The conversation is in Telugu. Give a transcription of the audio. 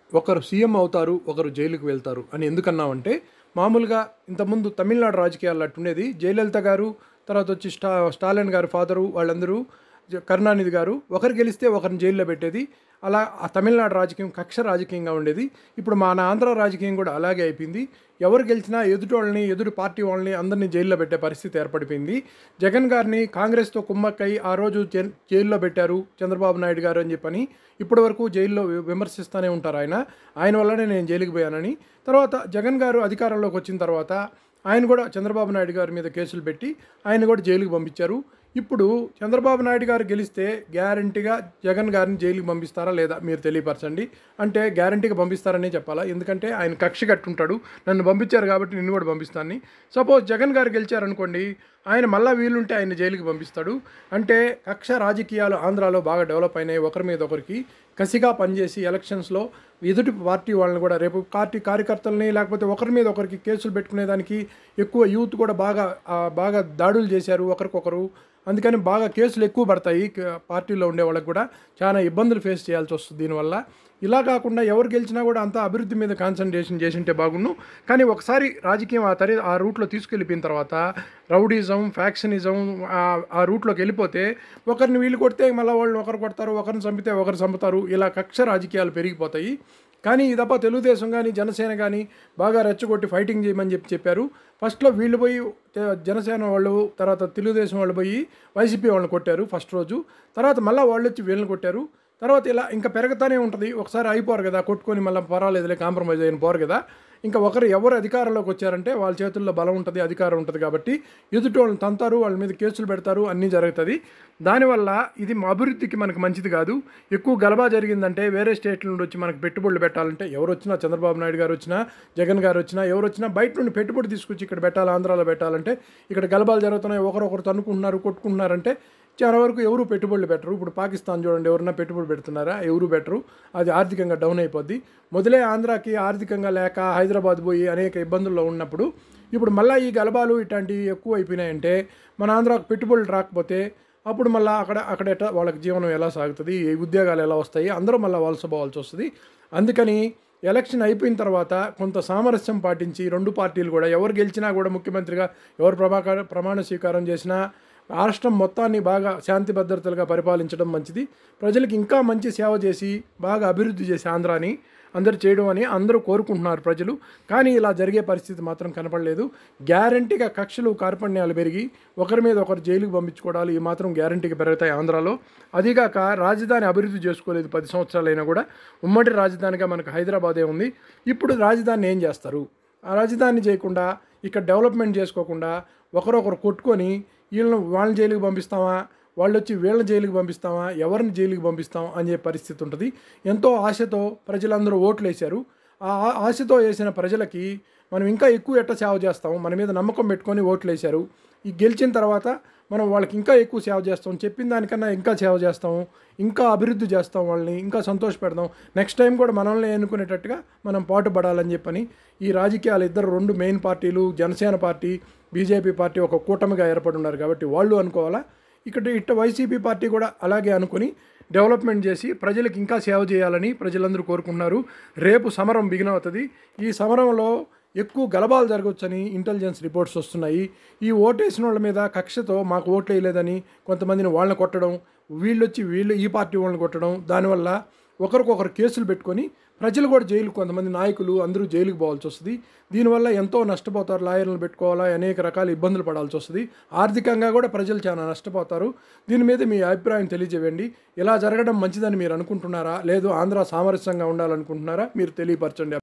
ఒకరు సీఎం అవుతారు, ఒకరు జైలుకి వెళ్తారు అని ఎందుకన్నామంటే, మామూలుగా ఇంతకుముందు తమిళనాడు రాజకీయాల్లో అట్టుండేది. జయలలిత గారు, తర్వాత వచ్చి స్టాలిన్ గారు ఫాదరు వాళ్ళందరూ, కరుణానిధి గారు ఒకరు గెలిస్తే ఒకరిని జైల్లో పెట్టేది. అలా ఆ తమిళనాడు రాజకీయం కక్ష రాజకీయంగా ఉండేది. ఇప్పుడు మన ఆంధ్ర రాజకీయం కూడా అలాగే అయిపోయింది. ఎవరు గెలిచినా ఎదుటోళ్ళని, ఎదుటి పార్టీ వాళ్ళని అందరినీ జైల్లో పెట్టే పరిస్థితి ఏర్పడిపోయింది. జగన్ గారిని కాంగ్రెస్తో కుమ్మక్కై ఆ రోజు జైల్లో పెట్టారు చంద్రబాబు నాయుడు గారు అని చెప్పని ఇప్పటి వరకు జైల్లో విమర్శిస్తూనే ఉంటారు ఆయన వల్లనే నేను జైలుకి పోయానని. తర్వాత జగన్ గారు అధికారంలోకి వచ్చిన తర్వాత ఆయన కూడా చంద్రబాబు నాయుడు గారి మీద కేసులు పెట్టి ఆయన కూడా జైలుకి పంపించారు. ఇప్పుడు చంద్రబాబు నాయుడు గారు గెలిస్తే గ్యారంటీగా జగన్ గారిని జైలుకి పంపిస్తారా లేదా మీరు తెలియపరచండి. అంటే గ్యారంటీగా పంపిస్తారనే చెప్పాలా, ఎందుకంటే ఆయన కక్ష కట్టుంటాడు, నన్ను పంపించారు కాబట్టి నిన్ను కూడా పంపిస్తానని. సపోజ్ జగన్ గారు గెలిచారనుకోండి, ఆయన మళ్ళీ వీలుంటే ఆయన జైలుకి పంపిస్తాడు. అంటే కక్ష రాజకీయాలు ఆంధ్రాలో బాగా డెవలప్ అయినాయి. ఒకరి మీద ఒకరికి కసిగా పనిచేసి ఎలక్షన్స్లో ఎదుటి పార్టీ వాళ్ళని కూడా, రేపు పార్టీ కార్యకర్తలని లేకపోతే ఒకరి మీద ఒకరికి కేసులు పెట్టుకునేదానికి ఎక్కువ యూత్ కూడా బాగా దాడులు చేశారు ఒకరికొకరు. అందుకని బాగా కేసులు ఎక్కువ పడతాయి. పార్టీలో ఉండే వాళ్ళకి కూడా చాలా ఇబ్బందులు ఫేస్ చేయాల్సి వస్తుంది దీనివల్ల. ఇలా కాకుండా ఎవరు గెలిచినా కూడా అంతా అభివృద్ధి మీద కాన్సన్ట్రేషన్ చేసింటే బాగుండు. కానీ ఒకసారి రాజకీయం ఆ రూట్లో తీసుకెళ్ళిపోయిన తర్వాత రౌడీజం, ఫ్యాక్షనిజం ఆ రూట్లోకి వెళ్ళిపోతే ఒకరిని వీళ్ళు కొడితే మళ్ళీ వాళ్ళు ఒకరు కొడతారు, ఒకరిని చంపితే ఒకరు చంపుతారు. ఇలా కక్ష రాజకీయాలు పెరిగిపోతాయి. కానీ ఈ తప్ప తెలుగుదేశం కానీ జనసేన కానీ బాగా రెచ్చగొట్టి ఫైటింగ్ చేయమని చెప్పారు. ఫస్ట్లో వీళ్ళు పోయి జనసేన వాళ్ళు, తర్వాత తెలుగుదేశం వాళ్ళు పోయి వైసీపీ వాళ్ళని కొట్టారు ఫస్ట్ రోజు. తర్వాత మళ్ళీ వాళ్ళు వచ్చి వీళ్ళని కొట్టారు. తర్వాత ఇలా ఇంకా పెరుగుతూనే ఉంటుంది. ఒకసారి అయిపోరు కదా కొట్టుకొని, మళ్ళీ పర్వాలేదులే కాంప్రమైజ్ అయిన పోరు కదా. ఇంకా ఎవరు అధికారంలోకి వచ్చారంటే వాళ్ళ చేతుల్లో బలం ఉంటుంది, అధికారం ఉంటుంది కాబట్టి ఎదుటి వాళ్ళని తంతారు, వాళ్ళ మీద కేసులు పెడతారు, అన్నీ జరుగుతుంది. దానివల్ల ఇది అభివృద్ధికి మనకు మంచిది కాదు. ఎక్కువ గలబా జరిగిందంటే వేరే స్టేట్ల నుండి వచ్చి మనకు పెట్టుబడులు పెట్టాలంటే ఎవరు వచ్చినా, చంద్రబాబు నాయుడు గారు వచ్చినా, జగన్ గారు వచ్చినా, ఎవరు వచ్చినా బయట నుండి పెట్టుబడి తీసుకొచ్చి ఇక్కడ పెట్టాలి, ఆంధ్రాలో పెట్టాలంటే ఇక్కడ గలబాలు జరుగుతున్నాయి, ఒకరొకరు తన్నుకుంటున్నారు, కొట్టుకుంటున్నారంటే చాలా వరకు ఎవరు పెట్టుబడులు పెట్టరు. ఇప్పుడు పాకిస్తాన్ చూడండి, ఎవరన్నా పెట్టుబడి పెడుతున్నారా? ఎవరు పెట్టరు. అది ఆర్థికంగా డౌన్ అయిపోద్ది. మొదలే ఆంధ్రాకి ఆర్థికంగా లేక హైదరాబాద్ పోయి అనేక ఇబ్బందుల్లో ఉన్నప్పుడు ఇప్పుడు మళ్ళీ ఈ గలబాలు ఇట్లాంటివి ఎక్కువ అయిపోయినాయంటే మన ఆంధ్రాకు పెట్టుబడులు రాకపోతే అప్పుడు మళ్ళీ అక్కడ వాళ్ళకి జీవనం ఎలా సాగుతుంది, ఉద్యోగాలు ఎలా వస్తాయి, అందరూ మళ్ళీ వలసపోవాల్సి వస్తుంది. అందుకని ఎలక్షన్ అయిపోయిన తర్వాత కొంత సామరస్యం పాటించి రెండు పార్టీలు కూడా ఎవరు గెలిచినా కూడా ముఖ్యమంత్రిగా ఎవరు ప్రమాణ స్వీకారం చేసినా రాష్ట్రం మొత్తాన్ని బాగా శాంతి భద్రతలుగా పరిపాలించడం మంచిది. ప్రజలకు ఇంకా మంచి సేవ చేసి బాగా అభివృద్ధి చేసి ఆంధ్రాని అందరూ చేయడం అని అందరూ కోరుకుంటున్నారు ప్రజలు. కానీ ఇలా జరిగే పరిస్థితి మాత్రం కనపడలేదు. గ్యారంటీగా కక్షలు కార్పణ్యాలు పెరిగి ఒకరి మీద ఒకరు జైలుకు పంపించుకోవడాలు ఈ మాత్రం గ్యారంటీగా పెరుగుతాయి ఆంధ్రాలో. అదిగాక రాజధాని అభివృద్ధి చేసుకోలేదు 10 సంవత్సరాలైనా కూడా. ఉమ్మడి రాజధానిగా మనకు హైదరాబాదే ఉంది. ఇప్పుడు రాజధానిని ఏం చేస్తారు? ఆ రాజధాని చేయకుండా ఇక్కడ డెవలప్మెంట్ చేసుకోకుండా ఒకరొకరు కొట్టుకొని వాళ్ళని జైలుకి పంపిస్తామా, వాళ్ళు వచ్చి వీళ్ళని జైలుకి పంపిస్తామా, ఎవరిని జైలుకి పంపిస్తాం అని చెప్పే పరిస్థితి ఉంటుంది. ఎంతో ఆశతో ప్రజలందరూ ఓట్లు వేశారు. ఆ ఆశతో వేసిన ప్రజలకి మనం ఇంకా ఎక్కువ సేవ చేస్తాం, మన మీద నమ్మకం పెట్టుకొని ఓట్లు వేశారు. ఈ గెలిచిన తర్వాత మనం వాళ్ళకి ఇంకా ఎక్కువ సేవ చేస్తాం, చెప్పిన దానికన్నా ఇంకా సేవ చేస్తాం, ఇంకా అభివృద్ధి చేస్తాం, వాళ్ళని ఇంకా సంతోషపెడదాం, నెక్స్ట్ టైం కూడా మనల్ని ఎన్నుకునేటట్టుగా మనం పాటుపడాలని చెప్పని ఈ రాజకీయాలు రెండు మెయిన్ పార్టీలు, జనసేన పార్టీ, బీజేపీ పార్టీ ఒక కూటమిగా ఏర్పడి ఉన్నారు కాబట్టి వాళ్ళు అనుకోవాలా. ఇట్ట వైసీపీ పార్టీ కూడా అలాగే అనుకుని డెవలప్మెంట్ చేసి ప్రజలకు ఇంకా సేవ చేయాలని ప్రజలందరూ కోరుకుంటున్నారు. రేపు సమరం బిగిన్ అవుతుంది. ఈ సమరంలో ఎక్కువ గలబాలు జరగవచ్చని ఇంటెలిజెన్స్ రిపోర్ట్స్ వస్తున్నాయి. ఈ ఓటేసిన వాళ్ళ మీద కక్షతో మాకు ఓట్లు వేయలేదని కొంతమందిని వాళ్ళని కొట్టడం, వీళ్ళు ఈ పార్టీ వాళ్ళని కొట్టడం, దానివల్ల ఒకరికొకరు కేసులు పెట్టుకొని ప్రజలు కూడా కొంతమంది నాయకులు అందరూ జైలుకి పోవాల్సి వస్తుంది. దీనివల్ల ఎంతో నష్టపోతారు. లాయర్లను పెట్టుకోవాలా, అనేక రకాల ఇబ్బందులు పడాల్సి వస్తుంది. ఆర్థికంగా కూడా ప్రజలు చాలా నష్టపోతారు. దీని మీద మీ అభిప్రాయం తెలియజేయండి. ఇలా జరగడం మంచిదని మీరు అనుకుంటున్నారా, లేదు ఆంధ్ర సామరస్యంగా ఉండాలనుకుంటున్నారా? మీరు తెలియపరచండి.